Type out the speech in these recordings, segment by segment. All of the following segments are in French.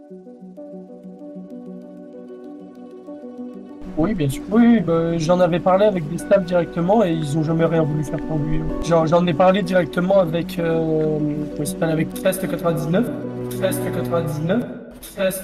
Oui, bien sûr. Oui, bah, j'en avais parlé avec des staffs directement et ils ont jamais rien voulu faire pour lui. J'en ai parlé directement avec, comment il s'appelle, avec Trest 99. Trest 99. Trest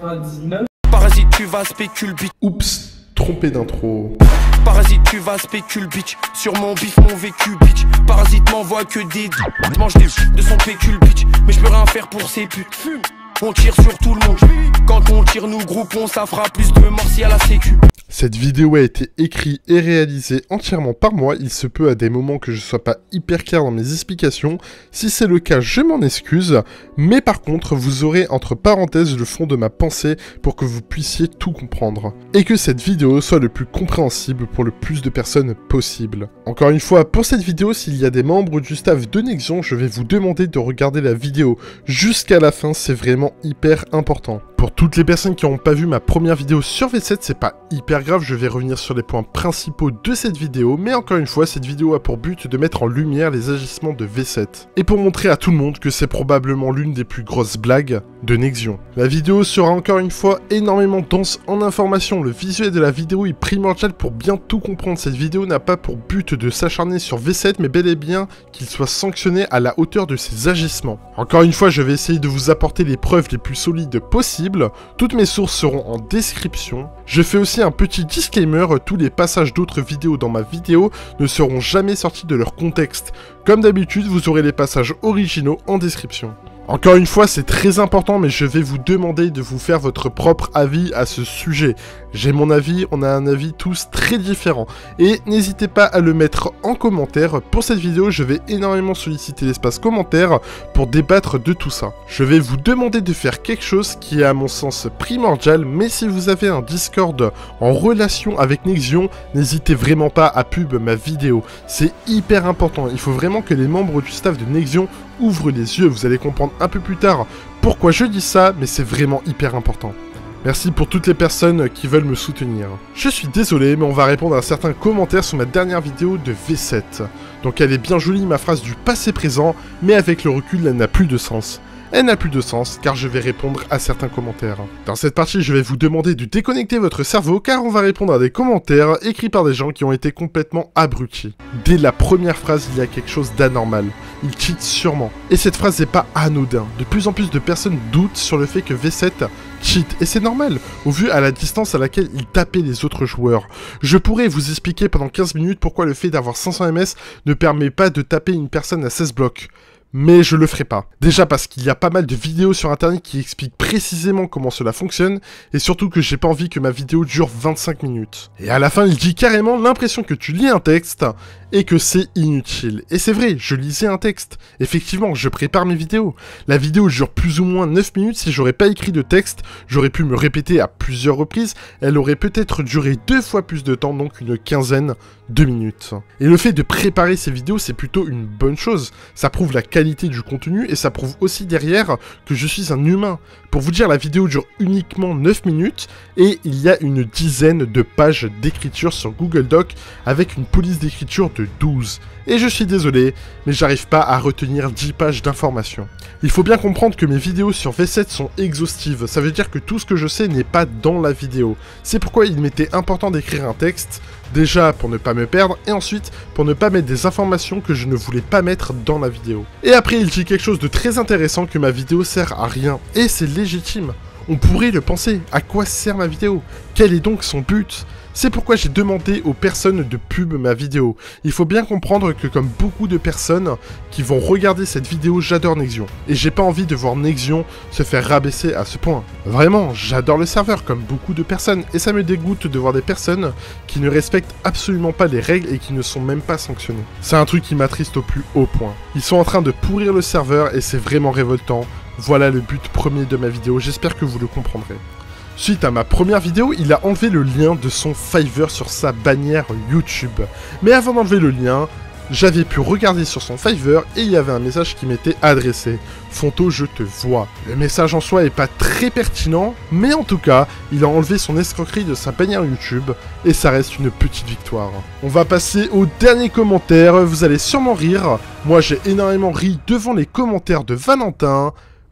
99. Parasite, tu vas spécule, bitch. Oups, trompé d'intro. Parasite, tu vas spécule, bitch. Sur mon bif, mon vécu, bitch. Parasite m'envoie que des mange des de son pécule, bitch. Mais je peux rien faire pour ces putes. On tire sur tout le monde. Quand on tire, nous groupons, ça fera plus de morts si à la sécu. Cette vidéo a été écrite et réalisée entièrement par moi. Il se peut à des moments que je sois pas hyper clair dans mes explications. Si c'est le cas, je m'en excuse. Mais par contre, vous aurez entre parenthèses le fond de ma pensée pour que vous puissiez tout comprendre. Et que cette vidéo soit le plus compréhensible pour le plus de personnes possible. Encore une fois, pour cette vidéo, s'il y a des membres du staff de Nexion, je vais vous demander de regarder la vidéo jusqu'à la fin. C'est vraiment hyper important. Pour toutes les personnes qui n'ont pas vu ma première vidéo sur V7, c'est pas hyper grave, je vais revenir sur les points principaux de cette vidéo, mais encore une fois, cette vidéo a pour but de mettre en lumière les agissements de V7, et pour montrer à tout le monde que c'est probablement l'une des plus grosses blagues de Nexion. La vidéo sera encore une fois énormément dense en informations, le visuel de la vidéo est primordial pour bien tout comprendre. Cette vidéo n'a pas pour but de s'acharner sur V7, mais bel et bien qu'il soit sanctionné à la hauteur de ses agissements. Encore une fois, je vais essayer de vous apporter les preuves les plus solides possibles. Toutes mes sources seront en description. Je fais aussi un petit disclaimer, tous les passages d'autres vidéos dans ma vidéo ne seront jamais sortis de leur contexte. Comme d'habitude, vous aurez les passages originaux en description. Encore une fois, c'est très important, mais je vais vous demander de vous faire votre propre avis à ce sujet. J'ai mon avis, on a un avis tous très différent. Et n'hésitez pas à le mettre en commentaire. Pour cette vidéo, je vais énormément solliciter l'espace commentaire pour débattre de tout ça. Je vais vous demander de faire quelque chose qui est à mon sens primordial, mais si vous avez un Discord en relation avec Nexion, n'hésitez vraiment pas à pub ma vidéo. C'est hyper important, il faut vraiment que les membres du staff de Nexion ouvrent les yeux. Vous allez comprendre un peu plus tard pourquoi je dis ça, mais c'est vraiment hyper important. Merci pour toutes les personnes qui veulent me soutenir. Je suis désolé, mais on va répondre à certains commentaires sur ma dernière vidéo de V7. Donc elle est bien jolie ma phrase du passé présent, mais avec le recul elle n'a plus de sens. Elle n'a plus de sens car je vais répondre à certains commentaires. Dans cette partie, je vais vous demander de déconnecter votre cerveau car on va répondre à des commentaires écrits par des gens qui ont été complètement abrutis. Dès la première phrase, il y a quelque chose d'anormal. Il cheat sûrement. Et cette phrase n'est pas anodin. De plus en plus de personnes doutent sur le fait que V7 cheat, et c'est normal, au vu à la distance à laquelle il tapait les autres joueurs. Je pourrais vous expliquer pendant 15 minutes pourquoi le fait d'avoir 500 MS ne permet pas de taper une personne à 16 blocs. Mais je le ferai pas. Déjà parce qu'il y a pas mal de vidéos sur internet qui expliquent précisément comment cela fonctionne, et surtout que j'ai pas envie que ma vidéo dure 25 minutes. Et à la fin, il dit carrément l'impression que tu lis un texte, et que c'est inutile. Et c'est vrai, je lisais un texte. Effectivement, je prépare mes vidéos. La vidéo dure plus ou moins 9 minutes, si j'aurais pas écrit de texte, j'aurais pu me répéter à plusieurs reprises, elle aurait peut-être duré 2 fois plus de temps, donc une quinzaine de minutes. Et le fait de préparer ces vidéos, c'est plutôt une bonne chose. Ça prouve la qualité du contenu, et ça prouve aussi derrière que je suis un humain. Pour vous dire, la vidéo dure uniquement 9 minutes, et il y a une dizaine de pages d'écriture sur Google Doc, avec une police d'écriture de 12. Et je suis désolé, mais j'arrive pas à retenir 10 pages d'informations. Il faut bien comprendre que mes vidéos sur V7 sont exhaustives, ça veut dire que tout ce que je sais n'est pas dans la vidéo. C'est pourquoi il m'était important d'écrire un texte, déjà pour ne pas me perdre, et ensuite pour ne pas mettre des informations que je ne voulais pas mettre dans la vidéo. Et après il dit quelque chose de très intéressant, que ma vidéo sert à rien, et c'est légitime. On pourrait le penser, à quoi sert ma vidéo? Quel est donc son but? C'est pourquoi j'ai demandé aux personnes de pub ma vidéo. Il faut bien comprendre que comme beaucoup de personnes qui vont regarder cette vidéo, j'adore Nexion. Et j'ai pas envie de voir Nexion se faire rabaisser à ce point. Vraiment, j'adore le serveur comme beaucoup de personnes. Et ça me dégoûte de voir des personnes qui ne respectent absolument pas les règles et qui ne sont même pas sanctionnées. C'est un truc qui m'attriste au plus haut point. Ils sont en train de pourrir le serveur et c'est vraiment révoltant. Voilà le but premier de ma vidéo, j'espère que vous le comprendrez. Suite à ma première vidéo, il a enlevé le lien de son Fiverr sur sa bannière YouTube. Mais avant d'enlever le lien, j'avais pu regarder sur son Fiverr et il y avait un message qui m'était adressé. Fonto, je te vois. Le message en soi est pas très pertinent, mais en tout cas, il a enlevé son escroquerie de sa bannière YouTube et ça reste une petite victoire. On va passer au dernier commentaire, vous allez sûrement rire. Moi j'ai énormément ri devant les commentaires de Valentin.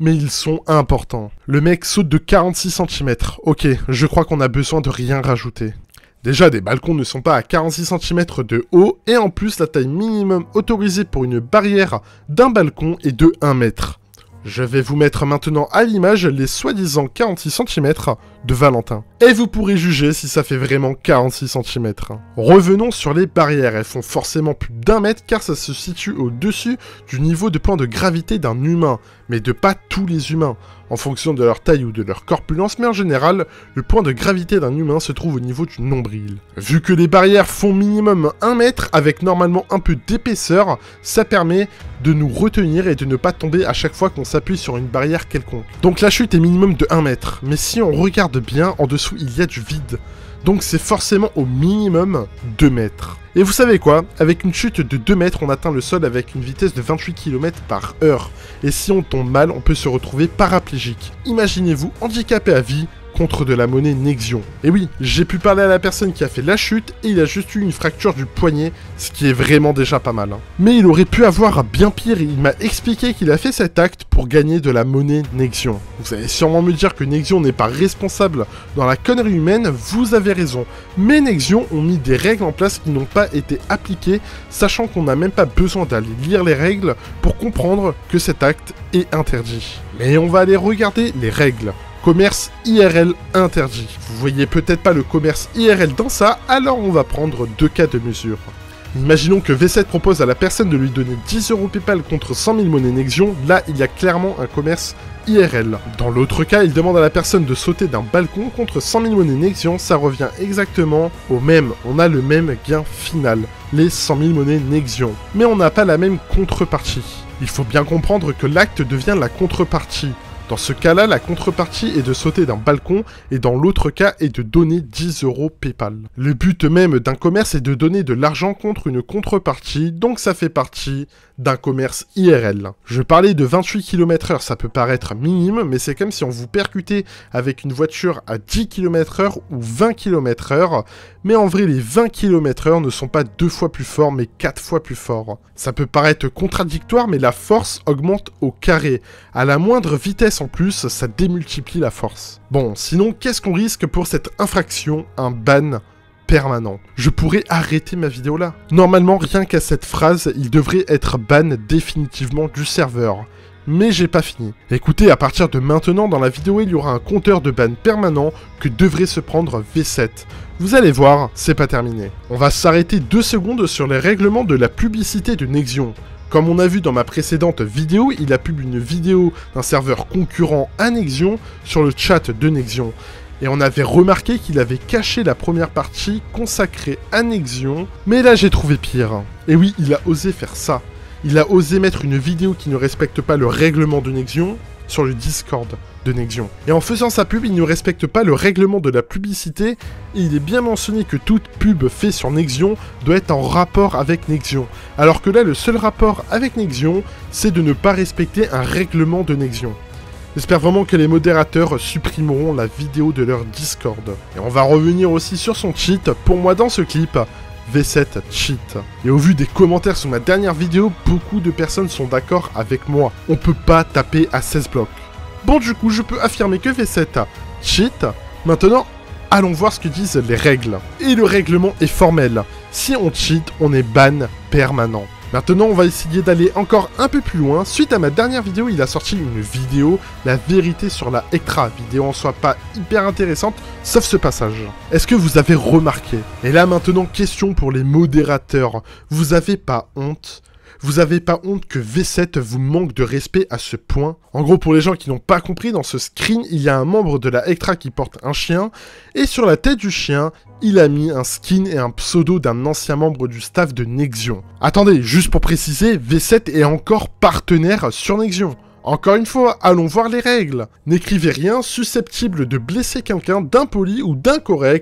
mais ils sont importants. Le mec saute de 46 cm. Ok, je crois qu'on a besoin de rien rajouter. Déjà, des balcons ne sont pas à 46 cm de haut, et en plus, la taille minimum autorisée pour une barrière d'un balcon est de 1 mètre. Je vais vous mettre maintenant à l'image les soi-disant 46 cm de Valentin. Et vous pourrez juger si ça fait vraiment 46 cm. Revenons sur les barrières, elles font forcément plus d'1 mètre car ça se situe au-dessus du niveau de point de gravité d'un humain, mais de pas tous les humains, en fonction de leur taille ou de leur corpulence, mais en général, le point de gravité d'un humain se trouve au niveau du nombril. Vu que les barrières font minimum 1 mètre, avec normalement un peu d'épaisseur, ça permet de nous retenir et de ne pas tomber à chaque fois qu'on s'appuie sur une barrière quelconque. Donc la chute est minimum de 1 mètre, mais si on regarde bien, en dessous il y a du vide. Donc c'est forcément au minimum 2 mètres. Et vous savez quoi? Avec une chute de 2 mètres, on atteint le sol avec une vitesse de 28 km/h. Et si on tombe mal, on peut se retrouver paraplégique. Imaginez-vous handicapé à vie contre de la monnaie Nexion. Et oui, j'ai pu parler à la personne qui a fait la chute et il a juste eu une fracture du poignet, ce qui est vraiment déjà pas mal. Mais il aurait pu avoir bien pire et il m'a expliqué qu'il a fait cet acte pour gagner de la monnaie Nexion. Vous allez sûrement me dire que Nexion n'est pas responsable dans la connerie humaine, vous avez raison. Mais Nexion ont mis des règles en place qui n'ont pas été appliquées, sachant qu'on n'a même pas besoin d'aller lire les règles pour comprendre que cet acte est interdit. Mais on va aller regarder les règles. Commerce IRL interdit. Vous voyez peut-être pas le commerce IRL dans ça, alors on va prendre 2 cas de mesure. Imaginons que V7 propose à la personne de lui donner 10 € PayPal contre 100 000 monnaies Nexion, là il y a clairement un commerce IRL. Dans l'autre cas, il demande à la personne de sauter d'un balcon contre 100 000 monnaies Nexion, ça revient exactement au même, on a le même gain final, les 100 000 monnaies Nexion. Mais on n'a pas la même contrepartie. Il faut bien comprendre que l'acte devient la contrepartie. Dans ce cas-là, la contrepartie est de sauter d'un balcon et dans l'autre cas est de donner 10 € PayPal. Le but même d'un commerce est de donner de l'argent contre une contrepartie, donc ça fait partie d'un commerce IRL. Je parlais de 28 km/h, ça peut paraître minime, mais c'est comme si on vous percutait avec une voiture à 10 km/h ou 20 km/h, mais en vrai les 20 km/h ne sont pas 2 fois plus forts, mais 4 fois plus forts. Ça peut paraître contradictoire, mais la force augmente au carré. À la moindre vitesse en plus, ça démultiplie la force. Bon, sinon, qu'est-ce qu'on risque pour cette infraction? Un ban permanent. Je pourrais arrêter ma vidéo là. Normalement, rien qu'à cette phrase, il devrait être ban définitivement du serveur. Mais j'ai pas fini. Écoutez, à partir de maintenant, dans la vidéo, il y aura un compteur de ban permanent que devrait se prendre V7. Vous allez voir, c'est pas terminé. On va s'arrêter 2 secondes sur les règlements de la publicité de Nexion. Comme on a vu dans ma précédente vidéo, il a publié une vidéo d'un serveur concurrent à Nexion sur le chat de Nexion. Et on avait remarqué qu'il avait caché la première partie consacrée à Nexion, mais là j'ai trouvé pire. Et oui, il a osé faire ça. Il a osé mettre une vidéo qui ne respecte pas le règlement de Nexion sur le Discord de Nexion. Et en faisant sa pub, il ne respecte pas le règlement de la publicité, et il est bien mentionné que toute pub faite sur Nexion doit être en rapport avec Nexion. Alors que là, le seul rapport avec Nexion, c'est de ne pas respecter un règlement de Nexion. J'espère vraiment que les modérateurs supprimeront la vidéo de leur Discord. Et on va revenir aussi sur son cheat. Pour moi, dans ce clip, V7 cheat. Et au vu des commentaires sur ma dernière vidéo, beaucoup de personnes sont d'accord avec moi. On peut pas taper à 16 blocs. Bon, du coup, je peux affirmer que V7 cheat. Maintenant, allons voir ce que disent les règles. Et le règlement est formel. Si on cheat, on est ban permanent. Maintenant, on va essayer d'aller encore un peu plus loin. Suite à ma dernière vidéo, il a sorti une vidéo, la vérité sur la Hectra. Vidéo en soi pas hyper intéressante, sauf ce passage. Est-ce que vous avez remarqué? Et là maintenant, question pour les modérateurs. Vous avez pas honte? Vous avez pas honte que V7 vous manque de respect à ce point? En gros, pour les gens qui n'ont pas compris, dans ce screen, il y a un membre de la Hectra qui porte un chien, et sur la tête du chien, il a mis un skin et un pseudo d'un ancien membre du staff de Nexion. Attendez, juste pour préciser, V7 est encore partenaire sur Nexion. Encore une fois, allons voir les règles. N'écrivez rien susceptible de blesser quelqu'un d'impoli ou d'incorrect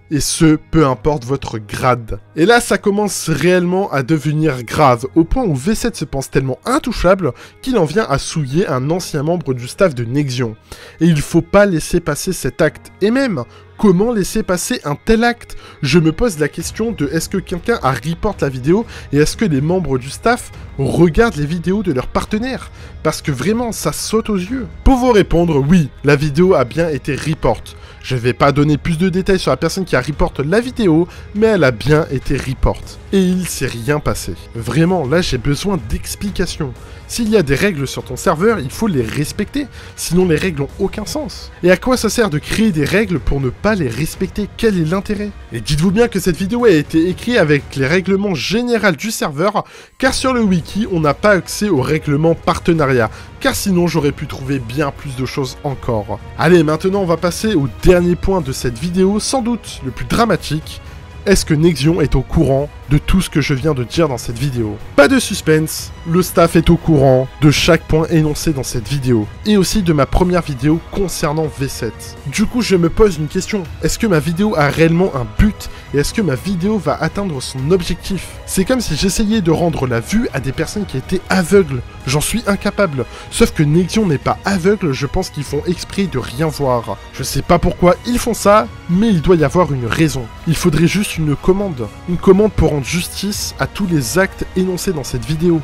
Et ce, peu importe votre grade. Et là, ça commence réellement à devenir grave, au point où V7 se pense tellement intouchable qu'il en vient à souiller un ancien membre du staff de Nexion. Et il faut pas laisser passer cet acte. Et même, comment laisser passer un tel acte? Je me pose la question de est-ce que quelqu'un a report la vidéo et est-ce que les membres du staff regardent les vidéos de leurs partenaires? Parce que vraiment, ça saute aux yeux. Pour vous répondre, oui, la vidéo a bien été report. Je vais pas donner plus de détails sur la personne qui a report la vidéo, mais elle a bien été report. Et il s'est rien passé. Vraiment, là j'ai besoin d'explications. S'il y a des règles sur ton serveur, il faut les respecter, sinon les règles n'ont aucun sens. Et à quoi ça sert de créer des règles pour ne pas les respecter? Quel est l'intérêt? Et dites-vous bien que cette vidéo a été écrite avec les règlements généraux du serveur, car sur le wiki, on n'a pas accès aux règlements partenariat, car sinon j'aurais pu trouver bien plus de choses encore. Allez, maintenant on va passer au dernier point de cette vidéo, sans doute le plus dramatique. Est-ce que Nexion est au courant de tout ce que je viens de dire dans cette vidéo? Pas de suspense, le staff est au courant de chaque point énoncé dans cette vidéo, et aussi de ma première vidéo concernant V7. Du coup, je me pose une question, est-ce que ma vidéo a réellement un but, et est-ce que ma vidéo va atteindre son objectif? C'est comme si j'essayais de rendre la vue à des personnes qui étaient aveugles, j'en suis incapable. Sauf que Nexion n'est pas aveugle, je pense qu'ils font exprès de rien voir. Je sais pas pourquoi ils font ça, mais il doit y avoir une raison. Il faudrait juste une commande pour rendre justice à tous les actes énoncés dans cette vidéo.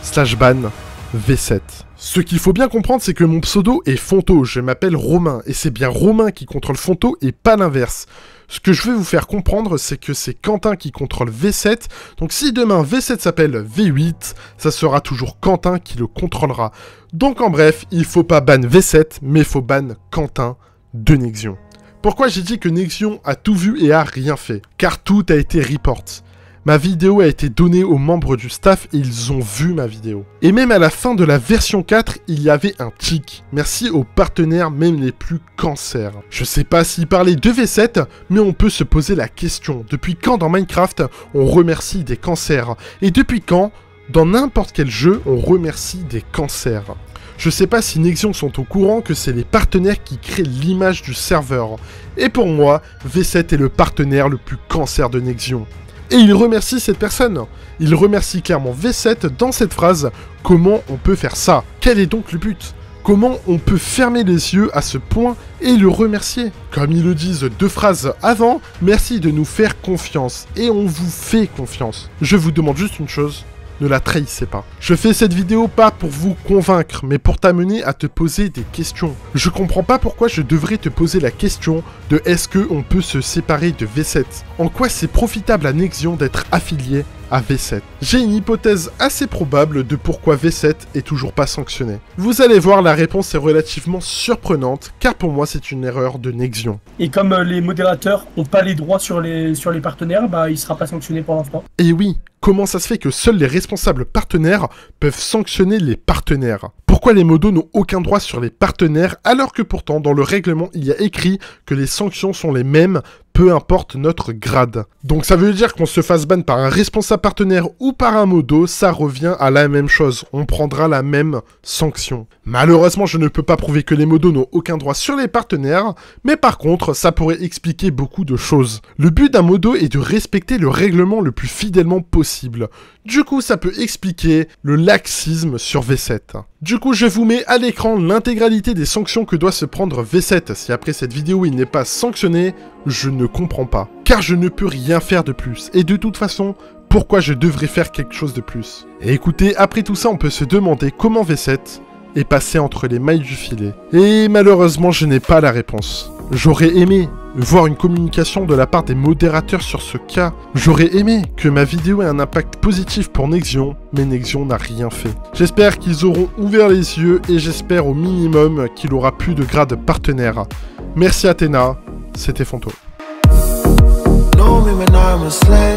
/ban V7. Ce qu'il faut bien comprendre, c'est que mon pseudo est Fonto, je m'appelle Romain, et c'est bien Romain qui contrôle Fonto et pas l'inverse. Ce que je vais vous faire comprendre, c'est que c'est Quentin qui contrôle V7, donc si demain V7 s'appelle V8, ça sera toujours Quentin qui le contrôlera. Donc en bref, il faut pas ban V7, mais faut ban Quentin de Nexion. Pourquoi j'ai dit que Nexion a tout vu et a rien fait? Car tout a été report. Ma vidéo a été donnée aux membres du staff et ils ont vu ma vidéo. Et même à la fin de la version 4, il y avait un tic. Merci aux partenaires, même les plus cancers. Je sais pas s'il parlait de V7, mais on peut se poser la question. Depuis quand dans Minecraft, on remercie des cancers? Et depuis quand, dans n'importe quel jeu, on remercie des cancers? Je sais pas si Nexion sont au courant que c'est les partenaires qui créent l'image du serveur. Et pour moi, V7 est le partenaire le plus cancer de Nexion. Et il remercie cette personne. Il remercie clairement V7 dans cette phrase. Comment on peut faire ça? Quel est donc le but? Comment on peut fermer les yeux à ce point et le remercier? Comme ils le disent 2 phrases avant, merci de nous faire confiance. Et on vous fait confiance. Je vous demande juste une chose. Ne la trahissez pas. Je fais cette vidéo pas pour vous convaincre, mais pour t'amener à te poser des questions. Je comprends pas pourquoi je devrais te poser la question de est-ce qu'on peut se séparer de V7? En quoi c'est profitable à Nexion d'être affilié à V7? J'ai une hypothèse assez probable de pourquoi V7 est toujours pas sanctionné. Vous allez voir, la réponse est relativement surprenante, car pour moi c'est une erreur de Nexion. Et comme les modérateurs n'ont pas les droits sur les partenaires, bah il sera pas sanctionné pour l'instant. Et oui, comment ça se fait que seuls les responsables partenaires peuvent sanctionner les partenaires? Pourquoi les modos n'ont aucun droit sur les partenaires alors que pourtant dans le règlement il y a écrit que les sanctions sont les mêmes, peu importe notre grade. Donc ça veut dire qu'on se fasse ban par un responsable partenaire ou par un modo, ça revient à la même chose, on prendra la même sanction. Malheureusement je ne peux pas prouver que les modos n'ont aucun droit sur les partenaires, mais par contre ça pourrait expliquer beaucoup de choses. Le but d'un modo est de respecter le règlement le plus fidèlement possible. Du coup ça peut expliquer le laxisme sur V7. Du coup je vous mets à l'écran l'intégralité des sanctions que doit se prendre V7. Si après cette vidéo il n'est pas sanctionné, je ne comprends pas. Car je ne peux rien faire de plus. Et de toute façon, pourquoi je devrais faire quelque chose de plus? Et écoutez, après tout ça on peut se demander comment V7 est passé entre les mailles du filet. Et malheureusement je n'ai pas la réponse. J'aurais aimé voir une communication de la part des modérateurs sur ce cas. J'aurais aimé que ma vidéo ait un impact positif pour Nexion, mais Nexion n'a rien fait. J'espère qu'ils auront ouvert les yeux et j'espère au minimum qu'il aura plus de grade partenaire. Merci Athéna, c'était Fonto.